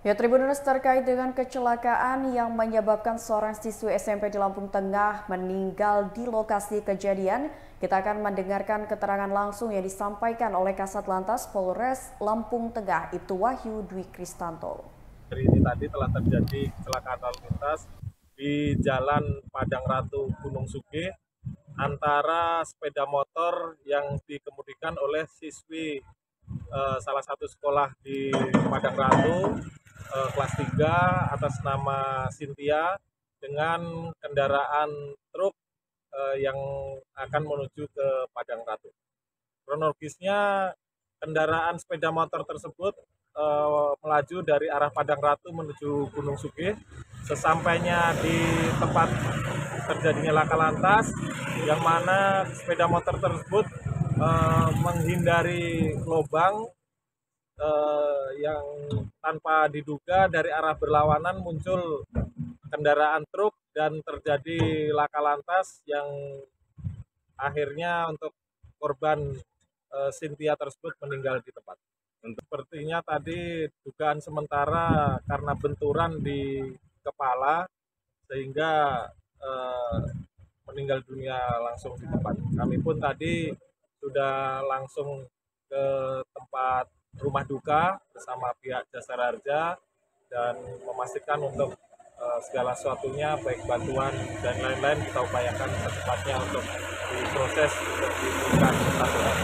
Ya, Tribunnews, terkait dengan kecelakaan yang menyebabkan seorang siswi SMP di Lampung Tengah meninggal di lokasi kejadian, kita akan mendengarkan keterangan langsung yang disampaikan oleh Kasat Lantas Polres Lampung Tengah, Ibtu Wahyu Dwi Kristanto. Hari ini tadi telah terjadi kecelakaan lalu lintas di Jalan Padang Ratu Gunung Suge antara sepeda motor yang dikemudikan oleh siswi salah satu sekolah di Padang Ratu kelas 3 atas nama Cynthia dengan kendaraan truk yang akan menuju ke Padang Ratu. Kronologisnya, kendaraan sepeda motor tersebut melaju dari arah Padang Ratu menuju Gunung Suge. Sesampainya di tempat terjadinya laka lantas, yang mana sepeda motor tersebut menghindari lubang yang tanpa diduga dari arah berlawanan muncul kendaraan truk dan terjadi laka lantas yang akhirnya untuk korban Cynthia tersebut meninggal di tempat. Sepertinya tadi dugaan sementara karena benturan di kepala sehingga meninggal dunia langsung di tempat. Kami pun tadi sudah langsung ke tempat rumah duka bersama pihak Jasara Harja dan memastikan untuk segala sesuatunya baik bantuan dan lain-lain kita upayakan secepatnya untuk diproses untuk diberikan santunan.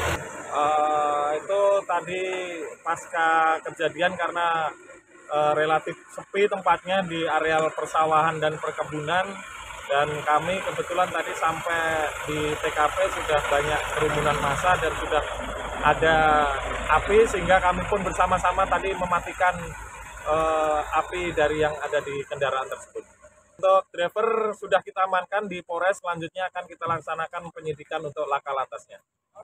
Itu tadi pasca kejadian karena relatif sepi tempatnya di areal persawahan dan perkebunan, dan kami kebetulan tadi sampai di TKP sudah banyak kerumunan massa dan sudah ada api sehingga kami pun bersama-sama tadi mematikan api dari yang ada di kendaraan tersebut. Untuk driver sudah kita amankan di Polres, selanjutnya akan kita laksanakan penyidikan untuk laka lantasnya.